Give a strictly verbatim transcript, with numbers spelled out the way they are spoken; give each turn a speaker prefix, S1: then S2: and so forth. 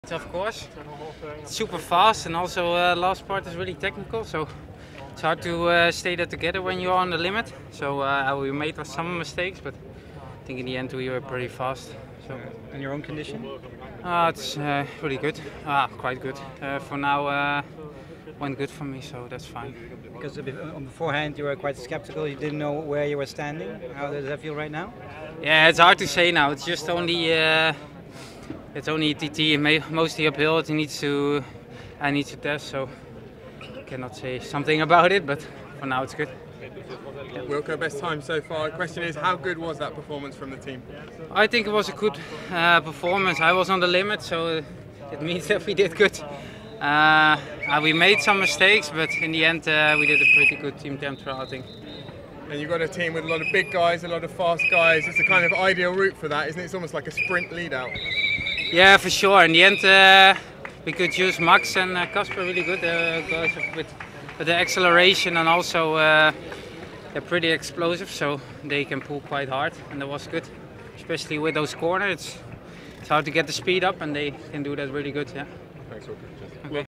S1: Of course, it's super fast, and also uh, last part is really technical, so it's hard to uh, stay that together when you're on the limit. So uh, we made some mistakes, but I think in the end we were pretty fast. So
S2: in your own condition?
S1: Uh, it's uh, really good, ah, quite good. Uh, for now, uh, went good for me, so that's fine.
S2: Because on beforehand you were quite skeptical, you didn't know where you were standing. How does that feel right now?
S1: Yeah, it's hard to say now. It's just only. Uh, It's only T T, mostly uphill. It needs to, I need to test, so I cannot say something about it. But for now, it's good.
S3: Wilco, best time so far. The question is, how good was that performance from the team?
S1: I think it was a good uh, performance. I was on the limit, so it means that we did good. Uh, we made some mistakes, but in the end, uh, we did a pretty good team time trial, I think.
S3: And you've got a team with a lot of big guys, a lot of fast guys. It's a kind of ideal route for that, isn't it? It's almost like a sprint lead out.
S1: Yeah, for sure. In the end, uh, we could use Max and uh, Casper really good uh, guys with, with the acceleration, and also uh, they're pretty explosive, so they can pull quite hard, and that was good. Especially with those corners, it's, it's hard to get the speed up, and they can do that really good. Yeah.
S3: Thanks, Wilco.
S1: Okay.